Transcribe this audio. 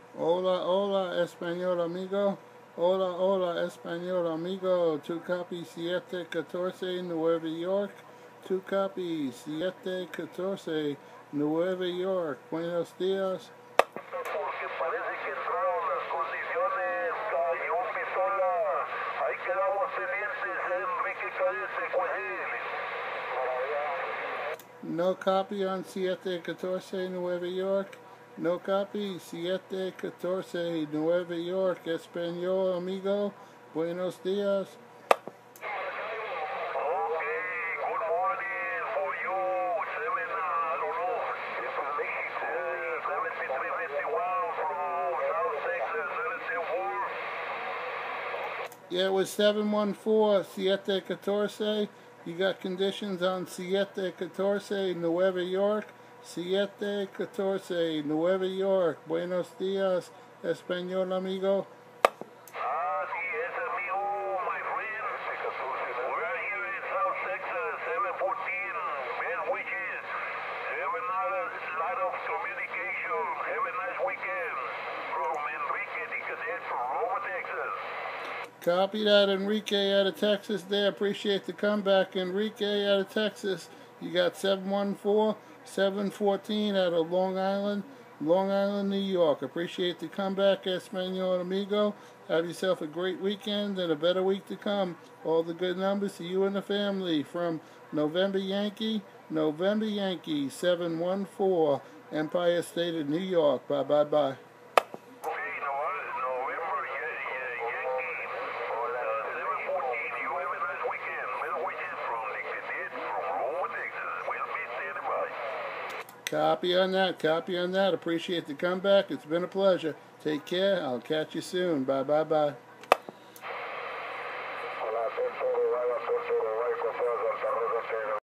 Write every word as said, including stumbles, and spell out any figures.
Hola, hola, español amigo. Hola, hola, español amigo. Two copies, siete catorce, Nueva York. Two copies, siete catorce, Nueva York. Buenos días. Porque parece que entraron las condiciones, cayó pistola, ahí quedamos pendientes, Enrique Cadete, Cuajil. No copy on siete catorce, Nueva York. No copy, siete catorce, Nueva York. Español amigo. Buenos días. Yeah, it was seven one four, siete catorce. You got conditions on siete catorce, Nueva York. siete catorce, Nueva York. Buenos días, español amigo. Ah, sí, es amigo, my friend. We're here in South Texas, seven fourteen, best wishes. Have a lot of communication. Have a nice weekend. From Enrique the Cadet from Roma, Texas. Copy that, Enrique out of Texas there. Appreciate the comeback, Enrique out of Texas. You got seven one four, seven fourteen out of Long Island, Long Island, New York. Appreciate the comeback, Espanol amigo. Have yourself a great weekend and a better week to come. All the good numbers to you and the family. From November Yankee, November Yankee, seven one four, Empire State of New York. Bye, bye, bye. Copy on that, copy on that. Appreciate the comeback. It's been a pleasure. Take care. I'll catch you soon. Bye, bye, bye.